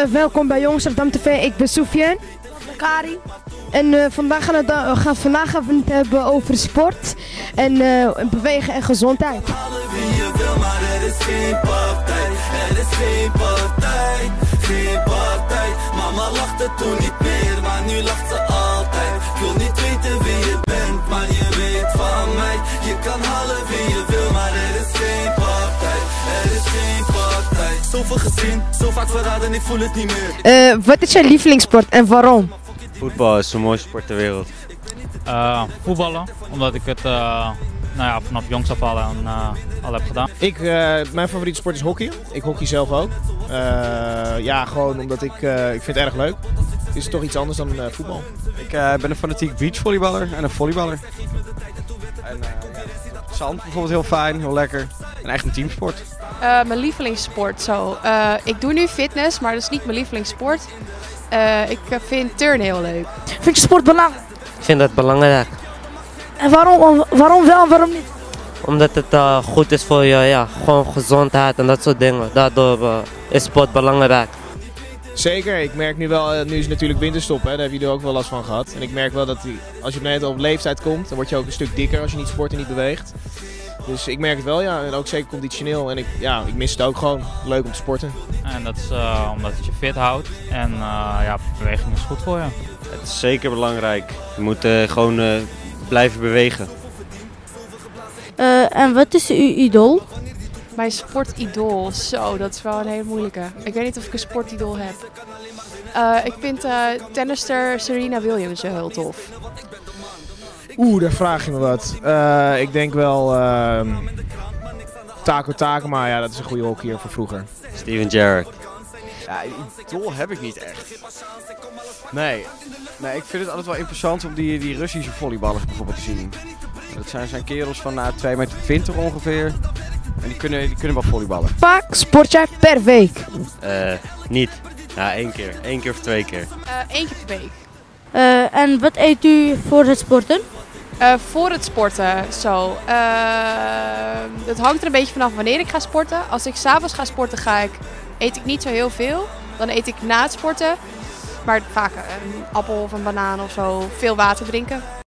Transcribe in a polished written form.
welkom bij Amsterdam TV. Ik ben Soufiane. Kari. En vandaag gaan we het hebben over sport en bewegen en gezondheid. Wie je wil, maar er is geen partij. Er is geen partij, geen partij. Mama lachte toen niet meer, maar nu lacht ze altijd. Ik wil niet weten wie je bent, maar je weet van mij. Je kan halen wie je wil, maar er is geen partij. Er is geen partij. Zoveel gezien, zo vaak verraden, ik voel het niet meer. Wat is je lievelingssport en waarom? Voetbal is de mooiste sport ter wereld. Voetballen, omdat ik het vanaf jongs af al heb gedaan. Mijn favoriete sport is hockey. Ik hockey zelf ook. Gewoon omdat ik vind het erg leuk. Het is toch iets anders dan voetbal. Ik ben een fanatiek beachvolleyballer en een volleyballer. Zand bijvoorbeeld heel fijn, heel lekker. En echt een teamsport. Mijn lievelingssport zo. Ik doe nu fitness, maar dat is niet mijn lievelingssport. Ik vind turnen heel leuk. Vind je sport belangrijk? Ik vind dat belangrijk. En waarom wel en waarom niet? Omdat het goed is voor je gewoon gezondheid en dat soort dingen. Daardoor is sport belangrijk. Zeker, ik merk nu wel, nu is het natuurlijk winterstop, hè, daar heb je er ook wel last van gehad. En ik merk wel dat als je op leeftijd komt, dan word je ook een stuk dikker als je niet sport en niet beweegt. Dus ik merk het wel, ja, en ook zeker conditioneel. En ik mis het ook gewoon. Leuk om te sporten. En dat is omdat het je fit houdt en beweging is goed voor je. Het is zeker belangrijk. Je moet gewoon blijven bewegen. En wat is uw idool? Mijn sportidool, zo, dat is wel een hele moeilijke. Ik weet niet of ik een sportidool heb. Ik vind tennister Serena Williams heel tof. Daar vraag je me wat. Ik denk wel Tako Takema, ja, dat is een goede hockeyer van vroeger. Steven Gerrard. Ja, idool heb ik niet echt. Nee, ik vind het altijd wel interessant om die Russische volleyballers bijvoorbeeld te zien. Dat zijn kerels van 2,20 meter ongeveer. En die kunnen wel volleyballen. Vaak sport jij per week? Niet. Ja, 1 keer. 1 keer of 2 keer. 1 keer per week. En wat eet u voor het sporten? Voor het sporten, zo. Het hangt er een beetje vanaf wanneer ik ga sporten. Als ik 's avonds ga sporten, eet ik niet zo heel veel. Dan eet ik na het sporten. Maar vaak een appel of een banaan of zo. Veel water drinken.